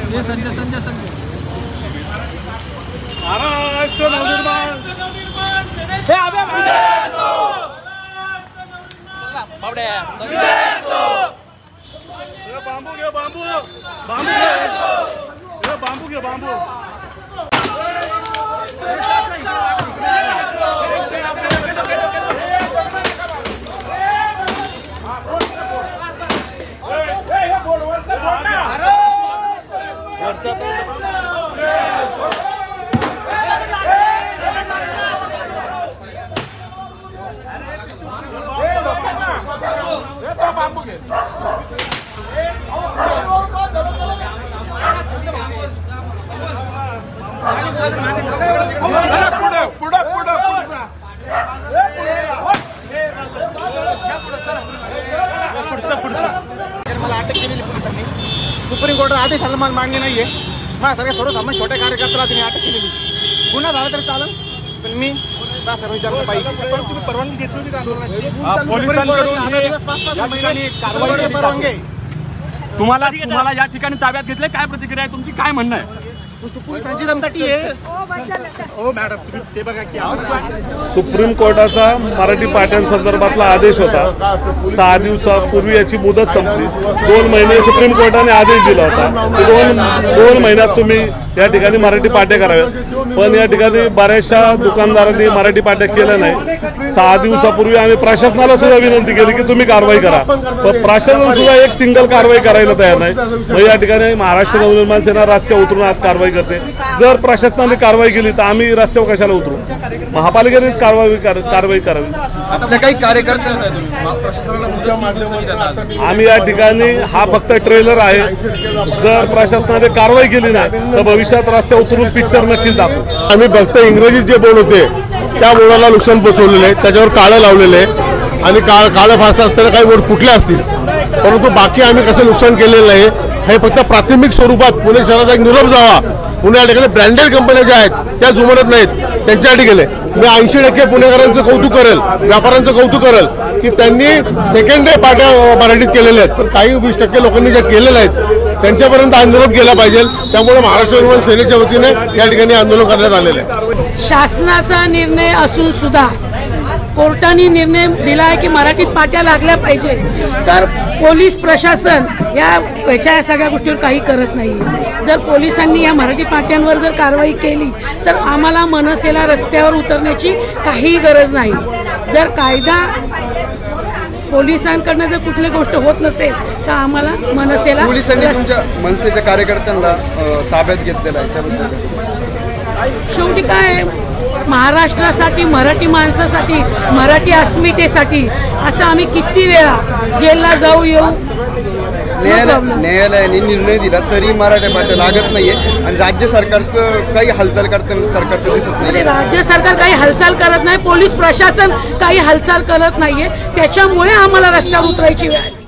महाराष्ट्र नवनिर्माण बांबू घे बांबू बांबू घे बांबू सुप्रीम कोर्टाचा आदेश आला मान्य नाहीये. माझ्यासारख्या सर्वसामान्य छोट्या कार्यकर्त्याला तुम्ही अटक केलेली. गुन्हा झाला तरी चालेल, पण मी सर्व विचारलं पाहिजे. तुम्ही परवानगी घेतली होती का आंदोलनाची? परवानगी तुम्हाला या ठिकाणी ताब्यात घेतले, काय प्रतिक्रिया आहे तुमची, काय म्हणणं आहे? पोलिसांची दमदाटी आहे. हो मॅडम, तुम्ही ते बघा की सुप्रीम कोर्टाचा मराठी पाट्यांसंदर्भातला आदेश होता. 6 दिवसापूर्वी याची मुदत संपली. 2 महिने सुप्रीम कोर्टाने आदेश दिला होता की 2 महिन्यात तुम्ही या ठिकाणी मराठी पाट्या कराव्यात. पण या ठिकाणी बऱ्याचशा दुकानदारांनी मराठी पाट्या केल्या नाही. 6 दिवसापूर्वी आम्ही प्रशासनाला सुद्धा विनंती केली की तुम्ही कारवाई करा, पण प्रशासन सुद्धा एक सिंगल कारवाई करायला तयार नाही. मग या ठिकाणी महाराष्ट्र नवनिर्माण सेना रस्त्यावर उतरून आज कारवाई करते. जर प्रशासनाने कारवाई केली तर आम्ही रस्त्यावर कशाला उतरू? महापालिकेनेच कारवाई करावी. आपल्या काही कार्यकर्ते आम्ही या ठिकाणी हा फक्त ट्रेलर आहे. जर प्रशासनाने कारवाई केली नाही तर भविष्यात रस्त्यावर उतरून पिक्चर नक्कीच दाखवू. आम्ही फक्त इंग्रजीत जे बोर्ड होते त्या बोर्डाला नुकसान पोचवलेलं आहे, त्याच्यावर काळं लावलेलं आहे आणि काळं फासा असताना काही बोर्ड फुटले असतील, परंतु बाकी आम्ही कसं नुकसान केलेलं आहे हे फक्त प्राथमिक स्वरूपात पुणे शहरात एक निरोप जावा. पुणे या ठिकाणी ब्रँडेड कंपन्या ज्या आहेत त्या जुमडत नाहीत, त्यांच्यासाठी केले. मी 80% पुणेकरांचं कौतुक करेल, व्यापाऱ्यांचं कौतुक करेल की त्यांनी सेकंड डे पाट्या मराठीत केलेल्या आहेत. पण काही 20% लोकांनी ज्या केलेल्या आहेत त्यांच्यापर्यंत हा निरोप गेला पाहिजे. त्यामुळे महाराष्ट्र नवनिर्माण सेनेच्या वतीने या ठिकाणी आंदोलन करण्यात आलेलं आहे. शासनाचा निर्णय असून सुद्धा कोर्टाने निर्णय दिला आहे की मराठीत पाट्या लागल्या पाहिजे, तर पोलीस प्रशासन याच्या सगळ्या गोष्टीवर काही करत नाही. जर पोलिसांनी या मराठी पाट्यांवर जर कारवाई केली तर आम्हाला मनसेला रस्त्यावर उतरण्याची काही गरज नाही. जर कायदा पोलिसांकडनं जर कुठली गोष्ट होत नसेल तर आम्हाला मनसेला मनसेच्या कार्यकर्त्यांना ताब्यात घेतलेला आहे. त्याबद्दल शेवटी काय, महाराष्ट्रासाठी, मराठी माणसासाठी, मराठी अस्मितेसाठी असं आम्ही किती वेळा जेलला जाऊ येऊ. न्यायालयाने निर्णय दिला तरी मराठी पाट्या लागत नाहीये आणि राज्य सरकारचं काही हालचाल करताना सरकार तर दिसत नाही. राज्य सरकार काही हालचाल करत नाही, पोलीस प्रशासन काही हालचाल करत नाहीये, त्याच्यामुळे आम्हाला रस्त्यावर उतरायची वेळ आली.